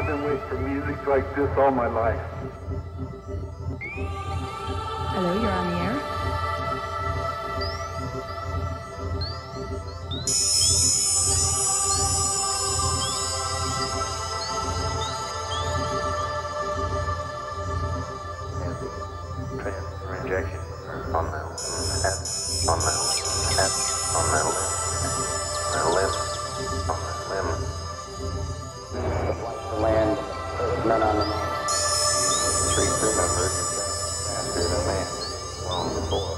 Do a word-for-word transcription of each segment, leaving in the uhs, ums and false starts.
I've been waiting for music like this all my life. Hello, you're on the air. Injection on the head, on the head, on the limb, the limb, on the limb. The land, men on the moon. Three crew members faster than man, long before.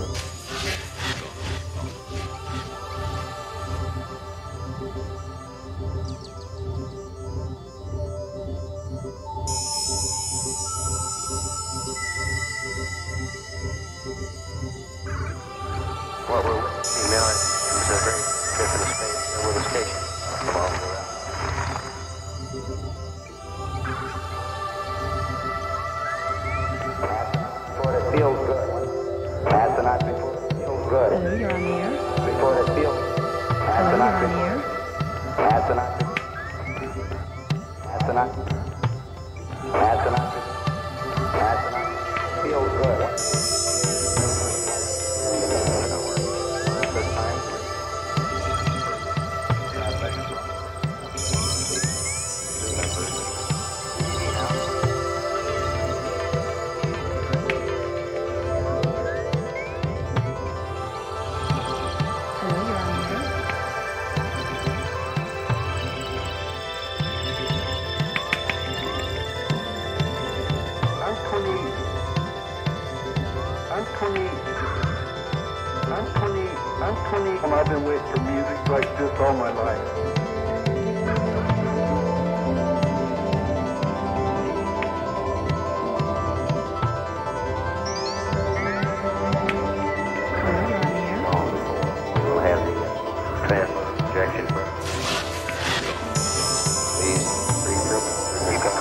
What we're witnessing now is a great trip into space with a station from all around. Before it feels good. Astronaut before it feels good. Hello, you're on the air. Before it feels Hello, you're on the air. Astronaut. Astronaut. Astronaut. Astronaut. Feels good. I'm twenty. I'm twenty. I'm twenty. I've been waiting for music like this all my life. We'll have the transfer injection for these three groups. You got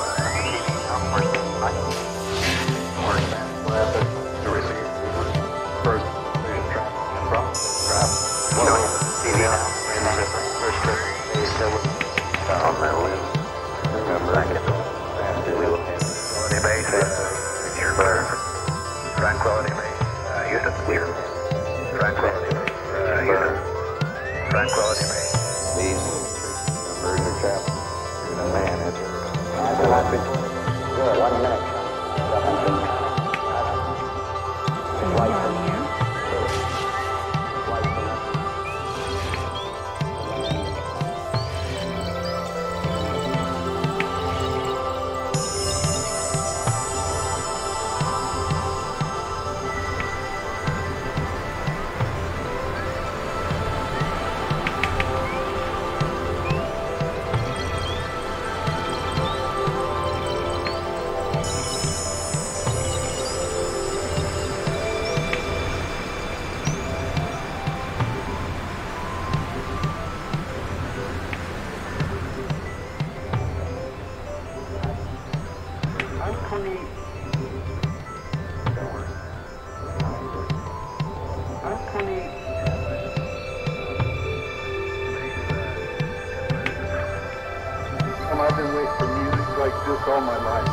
to receive first vision trap from trap. What we see now in the first trip is that we're on that limb. Remember, I get faster. We will have quality base. It's your bird. Tranquility base. Uh, use it clear. Tranquility base. Uh, use it. Tranquility base. These birds are trapped. You're the man. It's astronaut before. Good. One minute. Hello, you're on the air. I'm twenty. I'm twenty. I've been waiting for music like this all my life.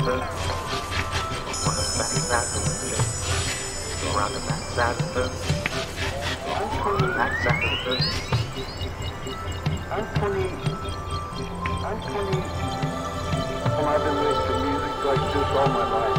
the on the back side of the window. Go around the back side of the back side of the I'm twenty, I'm twenty, and I've been listening to music like this all my life.